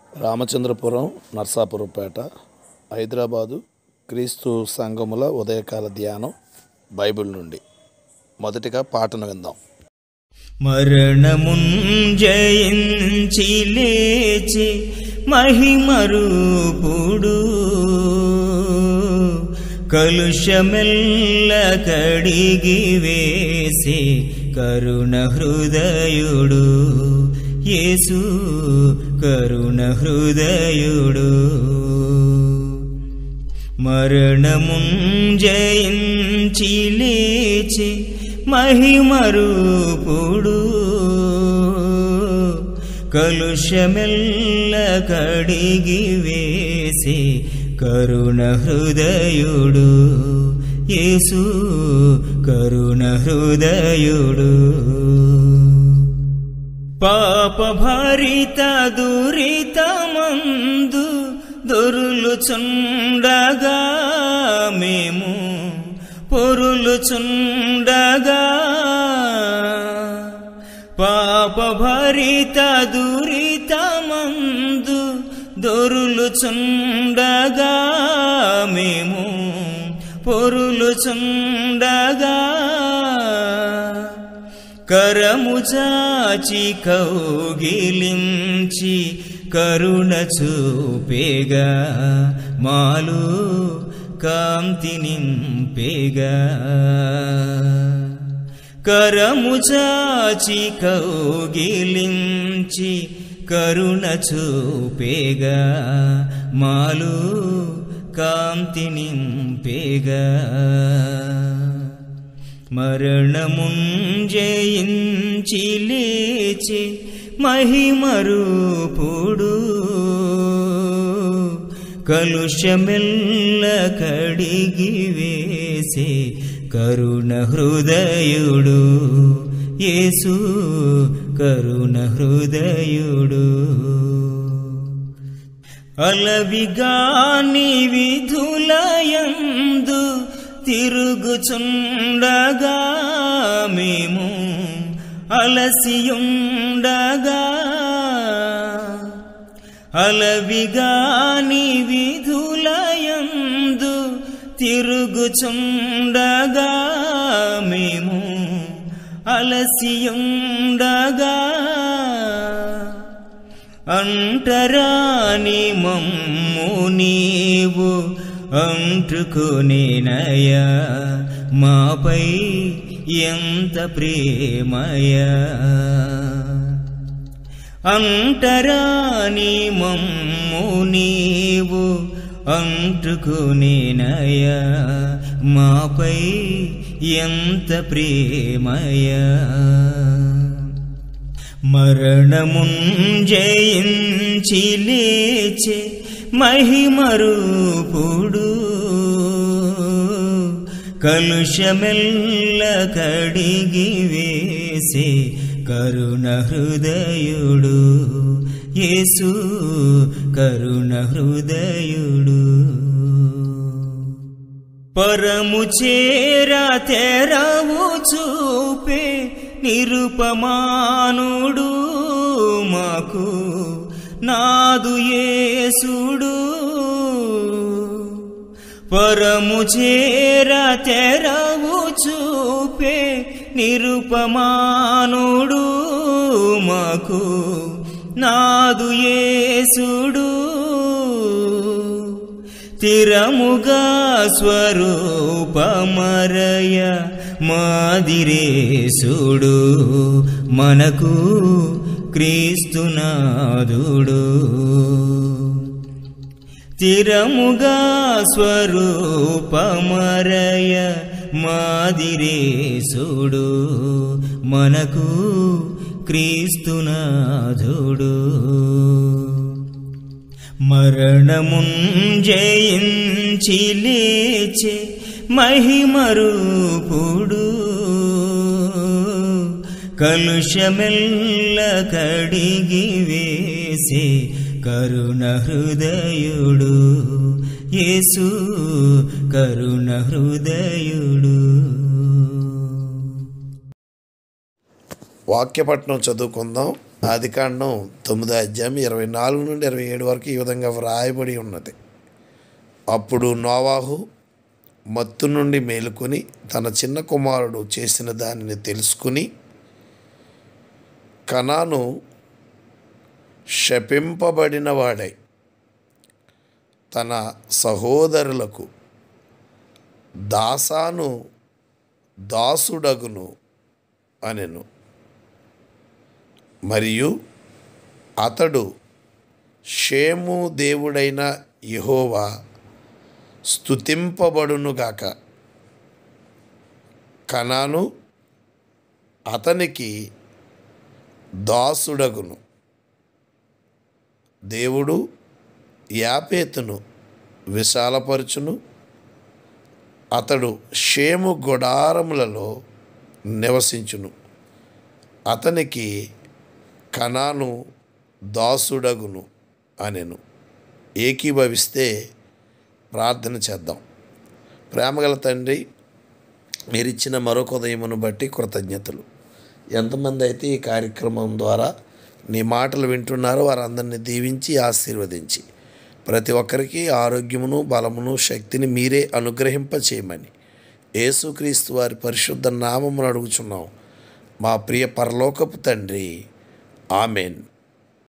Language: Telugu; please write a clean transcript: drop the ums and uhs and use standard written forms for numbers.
రామచంద్రపురం, నర్సాపురంపేట, హైదరాబాదు. క్రీస్తు సంఘముల ఉదయకాల ధ్యానం బైబిల్ నుండి. మొదటిగా పాటను విందాం. మరణమున్ జయించి లేచి మహిమరూపుడు, కలుషమెల్ల కడిగి వేసి కరుణ హృదయుడు, యేసు కరుణ హృదయుడు. మరణమున్ జయించి లేచి మహిమరూపుడు, కలుషమెల్ల కడిగి వేసి కరుణ హృదయుడు, యేసు కరుణ హృదయుడు. పాపభరిత దురితమందు దొర్లుచుండగా మేము పొర్లుచుండగా, పాపభరిత దురితమందు దొర్లుచుండగా మేము పొర్లుచుండగా, కరము చాచి కౌగిలించి కరుణ చూపేగా, మాలు కాంతి నింపేగా. కరము చాచి కౌగిలించి కరుణ చూపేగా, మాలు కాంతి నింపేగా. మరణమున్ జయించి లేచి మహిమరూపుడు, కలుషమెల్ల కడిగి వేసి కరుణ హృదయుడు, యేసు కరుణ హృదయుడు. అలవిగాని విధులయందు తిరుగుచుండగా మేము అలసియుండగా, అలవిగాని విధులయందు తిరుగుచుండగా మేము అలసియుండగా, అంటరాని మమ్ము నీవు అంటుకొనేనయ్యా, మాపై ఎంత ప్రేమయా. అంటరాని మమ్ము నీవు అంటుకొనేనయ్యా, మాపై ఎంత ప్రేమయా. మరణమున్ జయించి లేచి మహిమరూపుడు, కలుషమెల్ల కడిగి వేసి కరుణ హృదయుడు, యేసు కరుణ హృదయుడు. పరము చేరా తెరవు చూపే నిరుపమానుడు, మాకు నాదు యేసుడు. పరము చేరా తెరవు చూపే నిరుపమానుడు, మాకు నాదు యేసుడు. తిరముగా స్వరూపమరయ మాదిరేసుడు, మనకు క్రీస్తునాథుడు. తిరముగా స్వరూపమరయ మాదిరేసుడు, మనకు క్రీస్తునాథుడు. మరణమున్ జయించి లేచి మహిమరూపుడు, కలుషమెల్ల కడిగి వేసి కరుణ హృదయుడు, యేసు కరుణ హృదయుడు. వాక్యపట్నం చదువుకుందాం. ఆదికాండం 9వ అధ్యాయం 24 నుండి 27 వరకు ఈ విధంగా వ్రాయబడి ఉన్నది. అప్పుడు నోవాహు మత్తు నుండి మేలుకొని తన చిన్న కుమారుడు చేసిన దానిని తెలుసుకుని, కనాను శపింపబడిన వాడై తన సహోదరులకు దాసుడగును అనెను. మరియు అతడు షేము దేవుడైన యెహోవా స్తుతింపబడునుగాక. కనాను అతనికి దాసుడగును. దేవుడు యాపేతును విశాలపరచును. అతడు షేము గుడారములలో నివసించును. అతనికి కనాను దాసుడగును అనెను. ఏకీభవిస్తే ప్రార్థన చేద్దాం. ప్రేమగల తండ్రి, మీరిచ్చిన మరొక ఉదయమును బట్టి కృతజ్ఞతలు. ఎంతమంది అయితే ఈ కార్యక్రమం ద్వారా నీ మాటలు వింటున్నారో వారందరినీ దీవించి ఆశీర్వదించి ప్రతి ఒక్కరికి ఆరోగ్యమును బలమును శక్తిని మీరే అనుగ్రహింపచేయమని యేసుక్రీస్తు వారి పరిశుద్ధ నామమును అడుగుచున్నాం మా ప్రియ పరలోకపు తండ్రి. ఆమెన్.